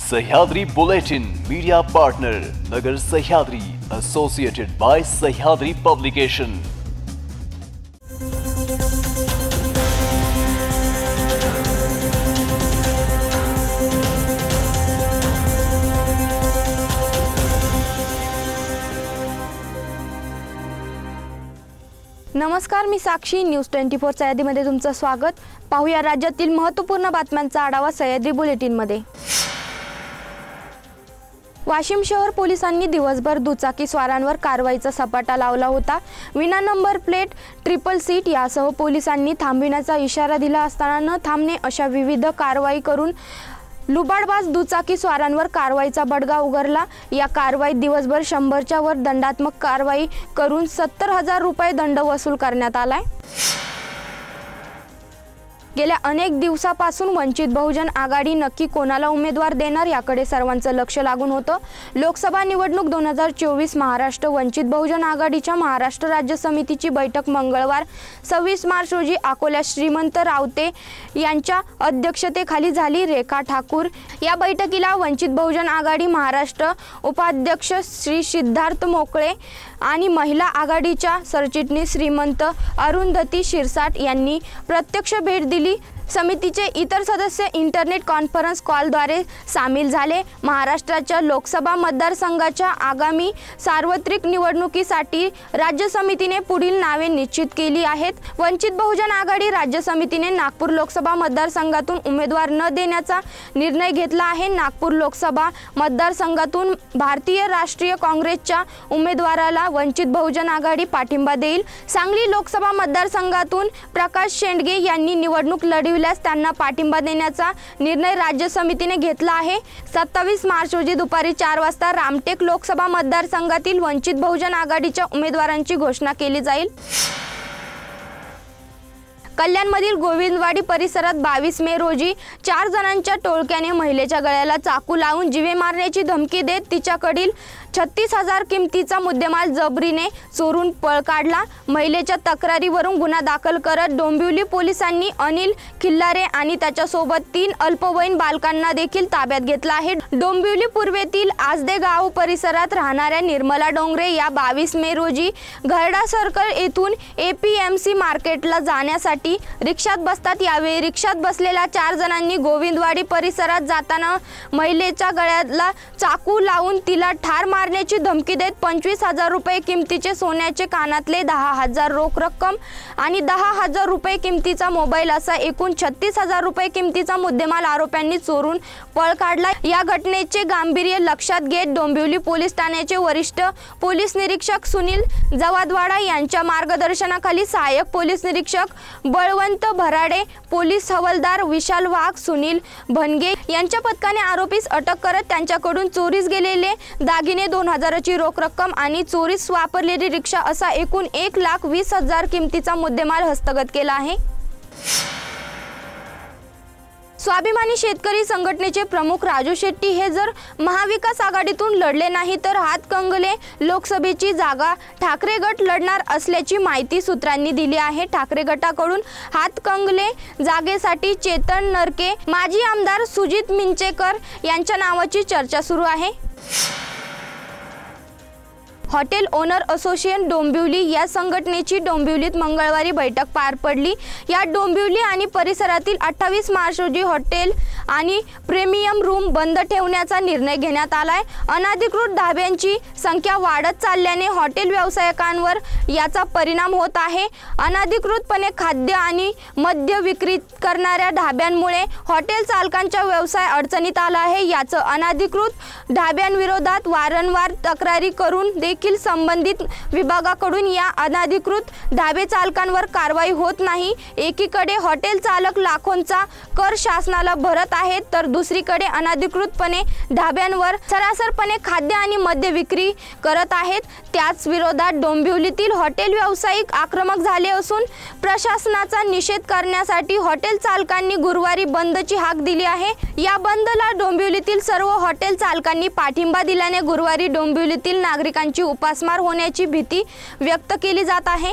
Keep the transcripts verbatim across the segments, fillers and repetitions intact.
Sahyadri bulletin media partner Nagar Sahyadri associated by Sahyadri publication. नमस्कार, मी Sakshi. News twenty four सह्याद्रीमध्ये तुमचं स्वागत। पाहूया राज्यातील महत्त्वपूर्ण बातम्यांचा आढावा सह्याद्री बुलेटिनमध्ये। वाशिम शहर पोलिसांनी दिवसभर दुचाकी स्वारांवर कारवाईचा सपाटा लावला होता। विना नंबर प्लेट, ट्रिपल सीट यासह पोलिसांनी थांबविण्याचा इशारा दिला असताना न थांबणे अशा विविध कारवाई करून लुबाडबाज दुचाकी स्वारांवर कारवाईचा बडगा उगारला। या कारवाईत दिवसभर शंभरच्या वर दंडात्मक कारवाई करून सत्तर हजार रुपये दंड वसूल करण्यात आलाय। गेल्या अनेक दिवसापासून वंचित बहुजन आघाडी नक्की कोणाला उमेदवार देणार याकडे सर्वांचं लक्ष लागून होतं। लोकसभा निवडणूक दोन हजार चोवीस महाराष्ट्र वंचित बहुजन आघाडीच्या महाराष्ट्र राज्य समितीची बैठक मंगळवार सव्वीस मार्च रोजी अकोल्यात श्रीमंत रावते यांच्या अध्यक्षतेखाली झाली। रेखा ठाकूर या बैठकीला वंचित बहुजन आघाडी महाराष्ट्र उपाध्यक्ष श्री सिद्धार्थ मोकळे आणि महिला आघाडीच्या सरचिटणीस श्रीमंत अरुंधती शिरसाट यांनी प्रत्यक्ष भेट दिली। समितीचे इतर सदस्य इंटरनेट कॉन्फरन्स कॉलद्वारे सामील झाले। महाराष्ट्राच्या लोकसभा मतदारसंघाच्या आगामी सार्वत्रिक निवडणुकीसाठी राज्य समितीने पुढील नावे निश्चित केली आहेत। वंचित बहुजन आघाडी राज्य समितीने नागपूर लोकसभा मतदारसंघातून उमेदवार न देण्याचा निर्णय घेतला आहे। नागपूर लोकसभा मतदारसंघातून भारतीय राष्ट्रीय काँग्रेसच्या उमेदवाराला वंचित बहुजन आघाडी पाठिंबा देईल। सांगली लोकसभा मतदारसंघातून प्रकाश शेंडगे यांनी निवडणूक लढविली त्यांना पाठिंबा देण्याचा निर्णय राज्य समितीने घेतला आहे। सत्तावीस मार्च रोजी दुपारी चार वाजता रामटेक लोकसभा मतदारसंघातील वंचित बहुजन आघाडीच्या उमेदवारांची घोषणा केली जाईल। कल्याणमधील गोविंदवाडी परिसरात बावीस मे रोजी चार जणांच्या टोळक्याने महिलेच्या गळ्याला चाकू लावून जीवे मारण्याची धमकी देत तिच्याकडील छत्तीस हजार किमतीचा मुद्देमाल जबरीने चोरून पळ काढला। महिलेच्या तक्रारीवरून गुन्हा दाखल करत डोंबिवली पोलिसांनी अनिल खिल्लारे आणि त्याच्यासोबत तीन अल्पवयीन बालकांना देखील ताब्यात घेतला आहे। डोंबिवली पूर्वेतील आजदे गाव परिसरात राहणाऱ्या निर्मला डोंगरे या बावीस मे रोजी घरडा सर्कल येथून एपीएमसी मार्केटला जाण्यासाठी रिक्षात बसतात। यावेळी रिक्षात बसलेल्या चार जणांनी गोविंदवाडी परिसरात जाताना महिलेच्या गळ्याला चाकू लावून तिला ठार मारण्याची धमकी देत पंचवीस हजार रुपये किमतीचे सोन्याचे कानातले, दहा हजार रोख रक्कम आणि दहा हजार रुपये किमतीचा मोबाईल असा एकूण छत्तीस हजार रुपये किमतीचा मुद्देमाल आरोपींनी चोरून पळ काढला। या घटनेचे गांभीर्य लक्षात घेत डोंबिवली पोलीस ठाण्याचे वरिष्ठ पोलीस निरीक्षक सुनील जवादवाडा यांच्या मार्गदर्शनाखाली सहाय्यक पोलीस निरीक्षक बळवंत भराडे, पोलीस हवालदार विशाल वाघ, सुनील भनगे यांच्या पथकाने आरोपीस अटक करत त्यांच्याकडून चोरीस गेलेले दागिने, दोन हजाराची रोख रक्कम आणि चोरीस वापरलेली रिक्षा असा एकूण एक लाख वीस हजार किमतीचा मुद्देमाल हस्तगत केला आहे। स्वाभिमानी शेतकरी संघटनेचे प्रमुख राजू शेट्टी हे जर महाविकास आघाडीतून लढले नाही तर हातकंगले लोकसभेची जागा ठाकरे गट लढणार असल्याची माहिती सूत्रांनी दिली आहे। ठाकरे गटाकडून हातकंगले जागेसाठी चेतन नरके, माजी आमदार सुजित मिंचेकर यांच्या नावाची चर्चा सुरू आहे। हॉटेल ओनर असोसिएशन डोंबिवली या संघटनेची डोंबिवलीत मंगळवारी बैठक पार पडली। या डोंबिवली आणि परिसरातील अठ्ठावीस मार्च रोजी हॉटेल आणि प्रीमियम रूम बंद ठेवण्याचा निर्णय घेण्यात आलाय। अनधिकृत ढाब्यांची संख्या वाढत चालल्याने हॉटेल व्यावसायिकांवर याचा परिणाम होत आहे। अनधिकृतपणे खाद्य आणि मद्य विक्री करणाऱ्या ढाब्यांमुळे हॉटेल चालकांचा व्यवसाय अडचणीत आला आहे। याचं अनधिकृत ढाब्यांविरोधात वारंवार तक्रारी करून देखील संबंधित विभागाकडून या अनधिकृत ढाबे चालकांवर कारवाई होत नाही। एकीकडे हॉटेल चालक लाखोंचा कर शासनाला भरत आहेत तर दुसरीकडे अनधिकृतपणे ढाब्यांवर सरासरपणे खाद्य आणि मद्य विक्री करत आहेत। त्याच विरोधात डोंबिवलीतील हॉटेल व्यावसायिक आक्रमक झाले असून प्रशासनाचा निषेध करण्यासाठी हॉटेल चालकांनी गुरुवारी बंदची हाक दिली आहे। या बंदला डोंबिवलीतील सर्व हॉटेल चालकांनी पाठिंबा दिल्याने गुरुवारी डोंबिवलीतील नागरिकांची उपासमार होण्याची भीती व्यक्त केली जात आहे।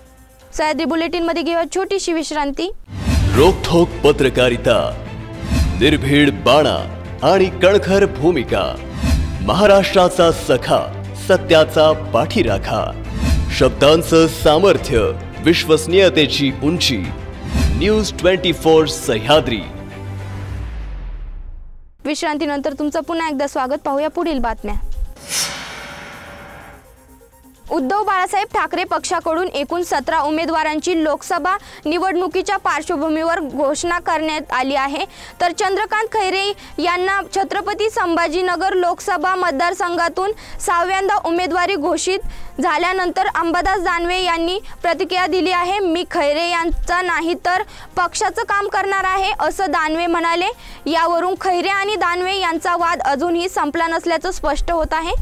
सह्याद्री बुलेटिन मध्ये घेऊया छोटीशी विश्रांती। रोकठोक पत्रकारिता निर्भीड बाणा आणि कणखर भूमिका, महाराष्ट्राचा सखा, सत्याचा पाठीराखा, शब्दांचं सामर्थ्य, विश्वसनीयतेची उंची. News twenty four Sahyadri. विश्रांतीनंतर तुमचं पुन्हा एकदा स्वागत. पाहूया पुढील बातम्या. उद्धव बाळासाहेब ठाकरे पक्षाकडून एकूण सतरा उमेदवारांची लोकसभा निवडणुकीच्या पार्श्वभूमीवर घोषणा करण्यात आली आहे. तर चंद्रकांत खैरे यांना छत्रपती संभाजीनगर लोकसभा मतदारसंघातून सहाव्यांदा उमेदवारी घोषित झाल्यानंतर अंबादास दानवे यांनी प्रतिक्रिया दिली आहे. मी खैरे यांचा नाही तर पक्षाचं काम करणार आहे असं दानवे म्हणाले. यावरून खैरे आणि दानवे यांचा वाद अजूनही संपला नसल्याचं स्पष्ट होत आहे.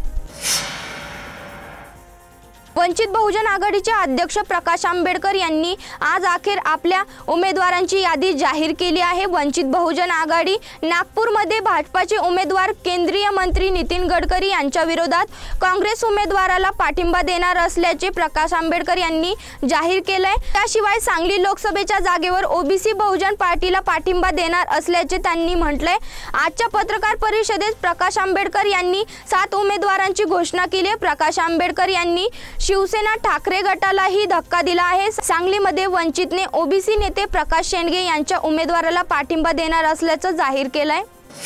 वंचित बहुजन आघाडीचे अध्यक्ष प्रकाश आंबेडकर यांनी आज अखेर आपल्या उमेदवारांची यादी जाहीर केली आहे. वंचित बहुजन आघाडी नागपूरमध्ये भाजपाचे उमेदवार केंद्रीय मंत्री नितीन गडकरी यांच्या विरोधात काँग्रेस उमेदवाराला पाठिंबा देणार असल्याचे प्रकाश आंबेडकर यांनी जाहीर केलंय. त्याशिवाय सांगली लोकसभेच्या जागेवर ओबीसी बहुजन पार्टीला पाठिंबा देणार असल्याचे त्यांनी म्हटलंय. आजच्या पत्रकार परिषदेत प्रकाश आंबेडकर यांनी सात उमेदवारांची घोषणा केली. प्रकाश आंबेडकर यांनी शिवसेना ठाकरे गटालाही धक्का दिला आहे. सांगलीमध्ये वंचितने ओबीसी नेते प्रकाश शेंडगे यांच्या उमेदवाराला पाठिंबा देणार असल्याचं जाहीर केलंय.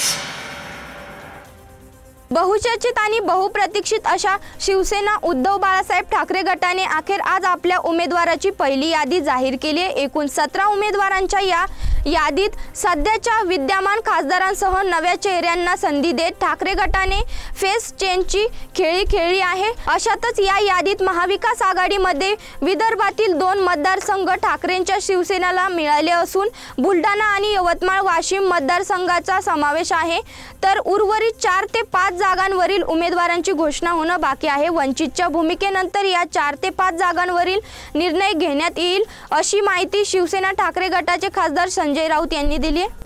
बहुचर्चित आणि बहुप्रतीक्षित अशा शिवसेना उद्धव बाळासाहेब ठाकरे गटाने अखेर आज आपल्या उमेदवाराची पहिली यादी जाहीर केली आहे. एकूण सतरा उमेदवारांच्या या यादीत सध्याच्या विद्यमान खासदारांसह नव्या चेहऱ्यांना संधी देत ठाकरे गटाने फेस चेंजची खेळी खेळली आहे. अशातच या यादीत महाविकास आघाडीमध्ये विदर्भातील दोन मतदारसंघ ठाकरेंच्या शिवसेनेला मिळाले असून बुलढाणा आणि यवतमाळ वाशिम मतदारसंघाचा समावेश आहे. तर उर्वरित चार ते पाच जागांवरील उमेदवारांची घोषणा होणं बाकी आहे. वंचितच्या भूमिकेनंतर या चार ते पाच जागांवरील निर्णय घेण्यात येईल अशी माहिती शिवसेना ठाकरे गटाचे खासदार संजय राऊत यांनी दिली आहे.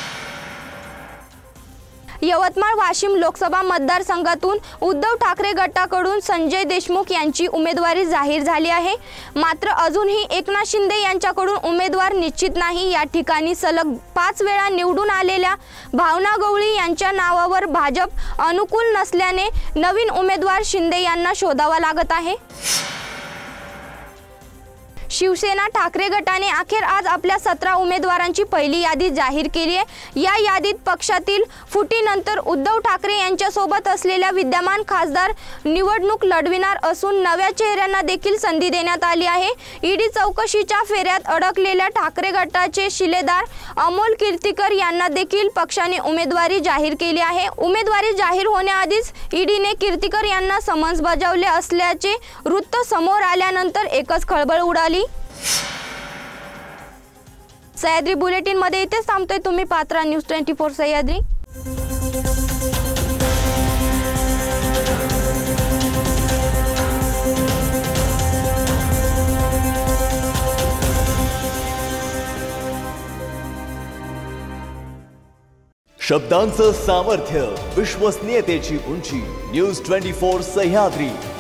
यवतमाळ वाशिम लोकसभा मतदारसंघातून उद्धव ठाकरे गटाकडून संजय देशमुख यांची उमेदवारी जाहीर झाली आहे. मात्र अजूनही एकनाथ शिंदे यांच्याकडून उमेदवार निश्चित नाही. या ठिकाणी सलग पाच वेळा निवडून आलेल्या भावना गवळी यांच्या नावावर भाजप अनुकूल नसल्याने नवीन उमेदवार शिंदे यांना शोधावा लागत आहे. शिवसेना ठाकरे गटाने अखेर आज आपल्या सतरा उमेदवारांची पहिली यादी जाहीर केली आहे. या यादीत पक्षातील फुटीनंतर उद्धव ठाकरे यांच्यासोबत असलेल्या विद्यमान खासदार निवडणूक लढविणार असून नव्या चेहऱ्यांना देखील संधी देण्यात आली आहे. ईडी चौकशीच्या फेऱ्यात अडकलेल्या ठाकरे गटाचे शिलेदार अमोल कीर्तीकर यांना देखील पक्षाने उमेदवारी जाहीर केली आहे. उमेदवारी जाहीर होण्याआधीच ईडीने कीर्तीकर यांना समन्स बजावले असल्याचे वृत्त समोर आल्यानंतर एकच खळबळ उडाली. सह्याद्री बुलेटिन मध्ये इथेच थांबतोय. तुम्ही पात्रा न्यूज ट्वेंटी फोर सह्याद्री. शब्दांचं सामर्थ्य, विश्वसनीयतेची उंची. News twenty four Sahyadri.